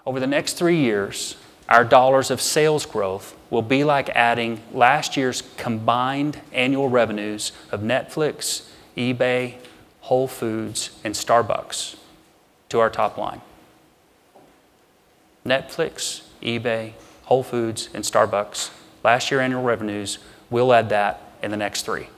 Over the next 3 years, our dollars of sales growth will be like adding last year's combined annual revenues of Netflix, eBay, Whole Foods, and Starbucks to our top line. Netflix, eBay, Whole Foods, and Starbucks, last year annual revenues, we'll add that in the next 3.